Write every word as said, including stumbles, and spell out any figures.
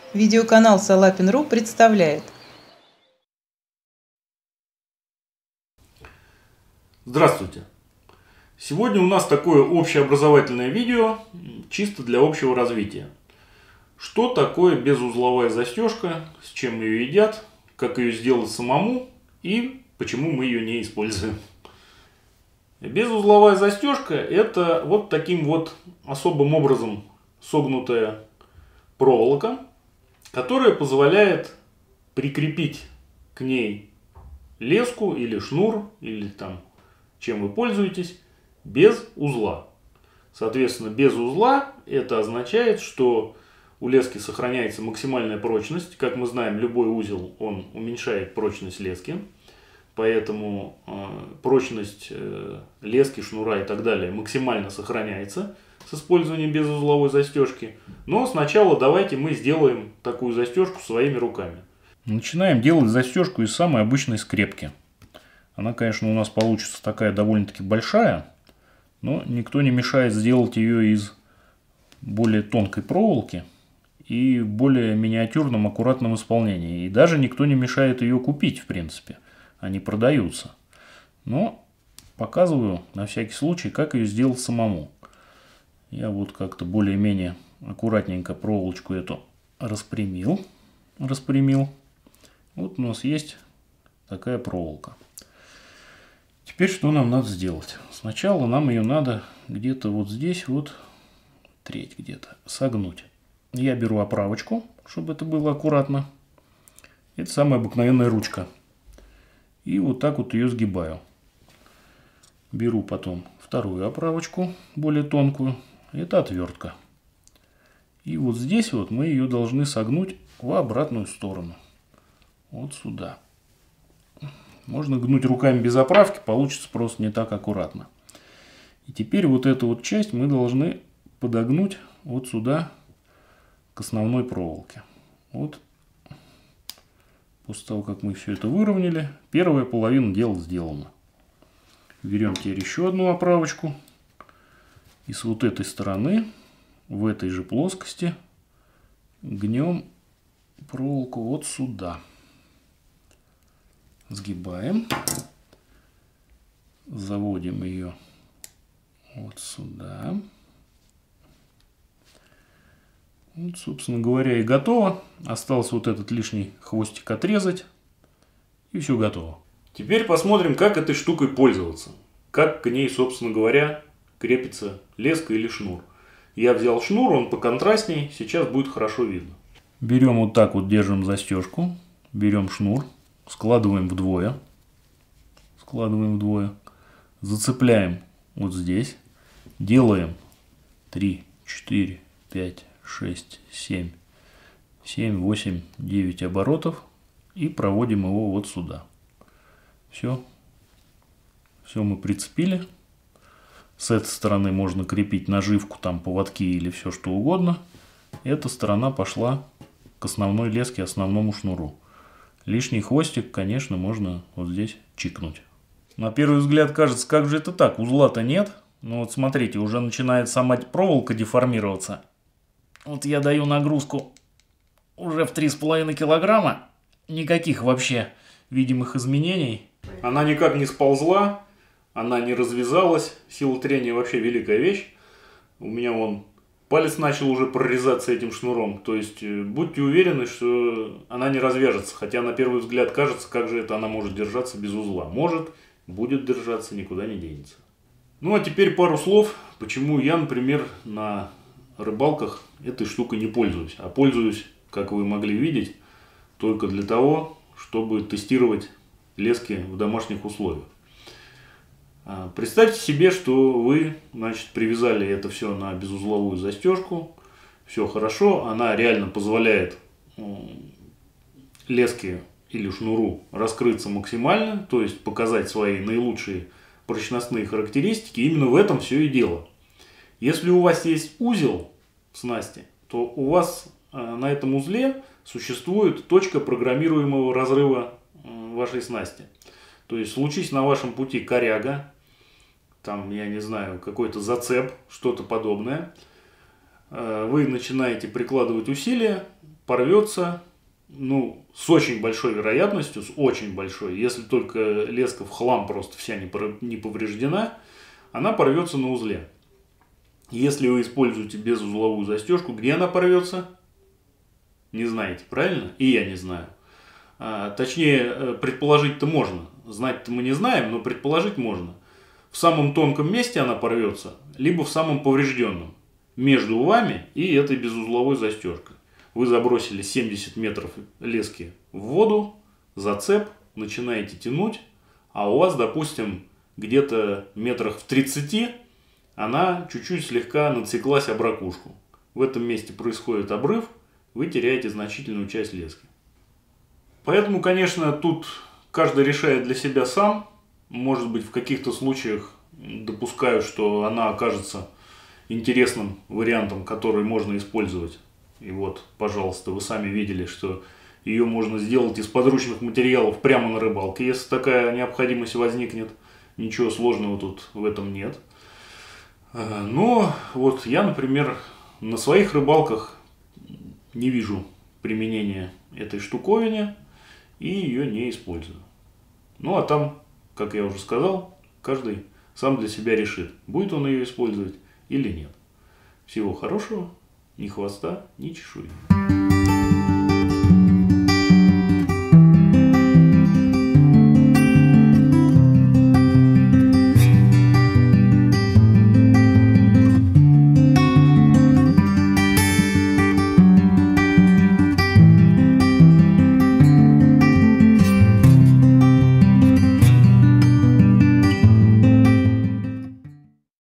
Видеоканал Салапин.ру представляет. Здравствуйте! Сегодня у нас такое общеобразовательное видео, чисто для общего развития. Что такое безузловая застежка, с чем ее едят, как ее сделать самому и почему мы ее не используем. Безузловая застежка — это вот таким вот особым образом согнутая проволока, которая позволяет прикрепить к ней леску или шнур, или там чем вы пользуетесь, без узла. Соответственно, без узла это означает, что у лески сохраняется максимальная прочность. Как мы знаем, любой узел, он уменьшает прочность лески. Поэтому э, прочность э, лески, шнура и так далее максимально сохраняется с использованием безузловой застежки. Но сначала давайте мы сделаем такую застежку своими руками. Начинаем делать застежку из самой обычной скрепки. Она, конечно, у нас получится такая довольно-таки большая, но никто не мешает сделать ее из более тонкой проволоки и в более миниатюрном, аккуратном исполнении. И даже никто не мешает ее купить, в принципе. Они продаются. Но показываю на всякий случай, как ее сделать самому. Я вот как-то более-менее аккуратненько проволочку эту распрямил. Распрямил. Вот у нас есть такая проволока. Теперь что нам надо сделать? Сначала нам ее надо где-то вот здесь вот, треть где-то, согнуть. Я беру оправочку, чтобы это было аккуратно. Это самая обыкновенная ручка. И вот так вот ее сгибаю. Беру потом вторую оправочку, более тонкую. Это отвертка. И вот здесь вот мы ее должны согнуть в обратную сторону. Вот сюда. Можно гнуть руками без оправки, получится просто не так аккуратно. И теперь вот эту вот часть мы должны подогнуть вот сюда к основной проволоке. Вот. После того, как мы все это выровняли, первая половина дела сделана. Берем теперь еще одну оправочку. И с вот этой стороны, в этой же плоскости, гнем проволоку вот сюда. Сгибаем. Заводим ее вот сюда. Вот, собственно говоря, и готово. Осталось вот этот лишний хвостик отрезать. И все готово. Теперь посмотрим, как этой штукой пользоваться. Как к ней, собственно говоря, крепится леска или шнур. Я взял шнур, он поконтрастней. Сейчас будет хорошо видно. Берем вот так вот, держим застежку. Берем шнур. Складываем вдвое. Складываем вдвое. Зацепляем вот здесь. Делаем три, четыре, пять, шесть, семь, семь, восемь, девять оборотов. И проводим его вот сюда. Все. Все мы прицепили. С этой стороны можно крепить наживку, там поводки или все что угодно. Эта сторона пошла к основной леске, основному шнуру. Лишний хвостик, конечно, можно вот здесь чикнуть. На первый взгляд кажется, как же это так? Узла-то нет. Но вот смотрите, уже начинает сама проволока деформироваться. Вот я даю нагрузку уже в три с половиной килограмма. Никаких вообще видимых изменений. Она никак не сползла, она не развязалась. Сила трения вообще великая вещь. У меня вон палец начал уже прорезаться этим шнуром. То есть будьте уверены, что она не развяжется. Хотя на первый взгляд кажется, как же это она может держаться без узла. Может, будет держаться, никуда не денется. Ну а теперь пару слов, почему я, например, на рыбалках этой штукой не пользуюсь. А пользуюсь, как вы могли видеть, только для того, чтобы тестировать лески в домашних условиях. Представьте себе, что вы, значит, привязали это все на безузловую застежку. Все хорошо, она реально позволяет леске или шнуру раскрыться максимально, то есть показать свои наилучшие прочностные характеристики. Именно в этом все и дело. Если у вас есть узел в снасти, то у вас на этом узле существует точка программируемого разрыва вашей снасти. То есть случись на вашем пути коряга, там, я не знаю, какой-то зацеп, что-то подобное, вы начинаете прикладывать усилия, порвется, ну, с очень большой вероятностью, с очень большой, если только леска в хлам просто вся не повреждена, она порвется на узле. Если вы используете безузловую застежку, где она порвется? Не знаете, правильно? И я не знаю. А, точнее, предположить-то можно. Знать-то мы не знаем, но предположить можно. В самом тонком месте она порвется, либо в самом поврежденном. Между вами и этой безузловой застежкой. Вы забросили семьдесят метров лески в воду, зацеп, начинаете тянуть, а у вас, допустим, где-то метрах в тридцати она чуть-чуть слегка надсеклась об ракушку. В этом месте происходит обрыв, вы теряете значительную часть лески. Поэтому, конечно, тут каждый решает для себя сам. Может быть, в каких-то случаях допускаю, что она окажется интересным вариантом, который можно использовать. И вот, пожалуйста, вы сами видели, что ее можно сделать из подручных материалов прямо на рыбалке, если такая необходимость возникнет. Ничего сложного тут в этом нет. Но вот я, например, на своих рыбалках не вижу применения этой штуковине и ее не использую. Ну а там, как я уже сказал, каждый сам для себя решит, будет он ее использовать или нет. Всего хорошего, ни хвоста, ни чешуи.